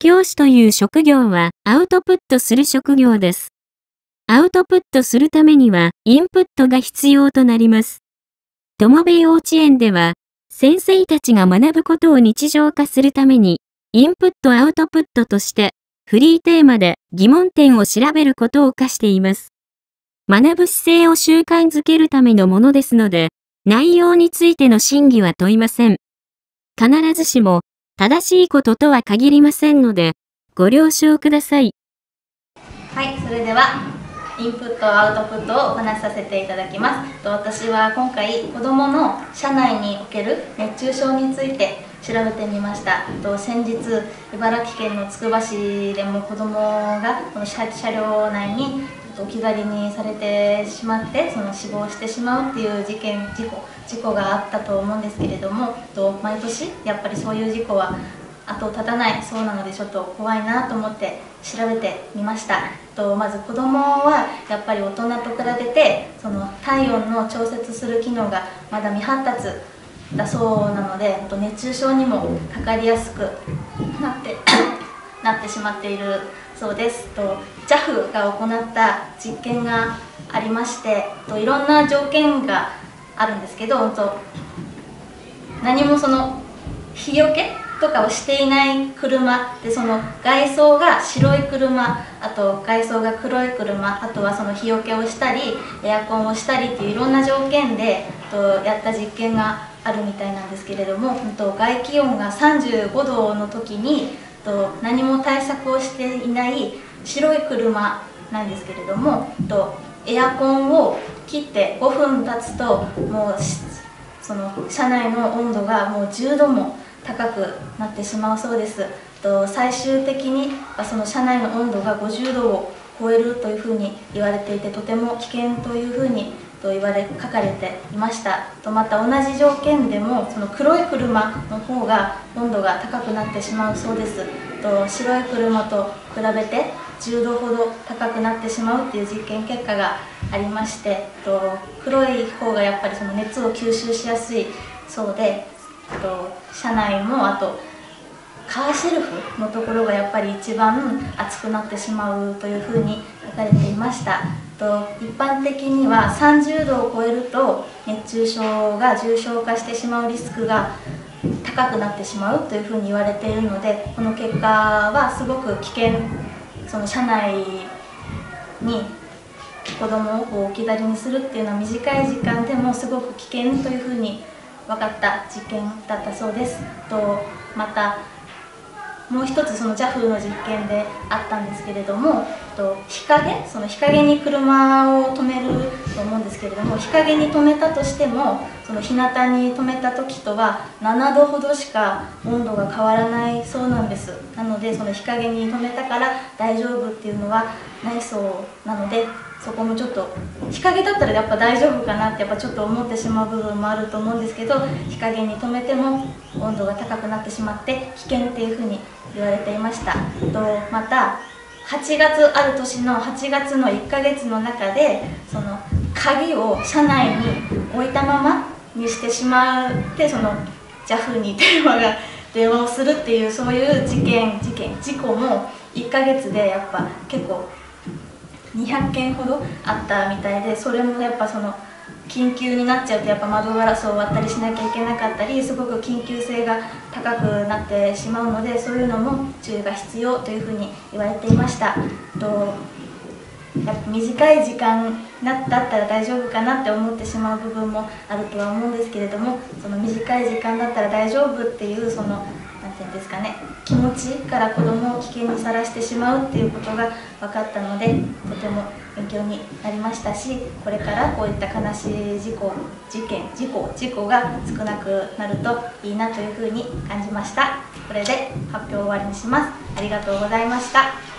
教師という職業はアウトプットする職業です。アウトプットするためにはインプットが必要となります。友部幼稚園では、先生たちが学ぶことを日常化するために、インプットアウトプットとして、フリーテーマで疑問点を調べることを課しています。学ぶ姿勢を習慣づけるためのものですので、内容についての審議は問いません。必ずしも、正しいこととは限りませんので、ご了承ください。 はい、それでは、インプット、アウトプットをお話しさせていただきます。私は今回、子どもの車内における熱中症について調べてみました。先日、茨城県のつくば市でも子どもがこの車両内に置き去りにされてしまって、死亡してしまうっていう事故があったと思うんですけれども、毎年やっぱりそういう事故は後を絶たないそうなので、ちょっと怖いなと思って調べてみました。まず子どもはやっぱり大人と比べて体温の調節する機能がまだ未発達だそうなので、熱中症にもかかりやすくなってしまっているそうです。JAF が行った実験がありまして、いろんな条件があるんですけど、何も日よけとかをしていない車で、外装が白い車、あと外装が黒い車、あとは日よけをしたりエアコンをしたりっていういろんな条件でやった実験があるみたいなんですけれども、外気温が35度の時に何も対策をしていない白い車なんですけれども、エアコンを切って5分経つともう車内の温度がもう10度も高くなってしまうそうです。最終的に車内の温度が50度を超えるというふうに言われていて、とても危険というふうに書かれていました。また同じ条件でも黒い車の方が温度が高くなってしまうそうです。白い車と比べて10度ほど高くなってしまうっていう実験結果がありまして、黒い方がやっぱり熱を吸収しやすいそうで、車内もあとカーシェルフのところがやっぱり一番熱くなってしまうというふうに書かれていました。一般的には30度を超えると熱中症が重症化してしまうリスクが高くなってしまうというふうに言われているので、この結果はすごく危険、車内に子どもを置き去りにするっていうのは短い時間でもすごく危険というふうに分かった実験だったそうです。またもう一つJAF の実験であったんですけれども、日陰に車を止めると思うんですけれども、日陰に止めたとしても日向に止めた時とは7度ほどしか温度が変わらないそうなんです。なので日陰に止めたから大丈夫っていうのはないそうなので、そこもちょっと日陰だったらやっぱ大丈夫かなってちょっと思ってしまう部分もあると思うんですけど、日陰に止めても温度が高くなってしまって危険っていうふうに言われていました。また8月ある年の8月の1ヶ月の中で鍵を車内に置いたままにしてしまってJAF に電話をするっていう、そういう事故も1ヶ月でやっぱ結構200件ほどあったみたいで、それもやっぱ緊急になっちゃうとやっぱ窓ガラスを割ったりしなきゃいけなかったり、すごく緊急性が高くなってしまうので、そういうのも注意が必要というふうに言われていました。やっぱ短い時間だったら大丈夫かなって思ってしまう部分もあるとは思うんですけれども、短い時間だったら大丈夫っていうなんていうんですかね、気持ちから子どもを危険にさらしてしまうっていうことが分かったので、とても勉強になりましたし、これからこういった悲しい事故が少なくなるといいなというふうに感じました。これで発表を終わりにします。ありがとうございました。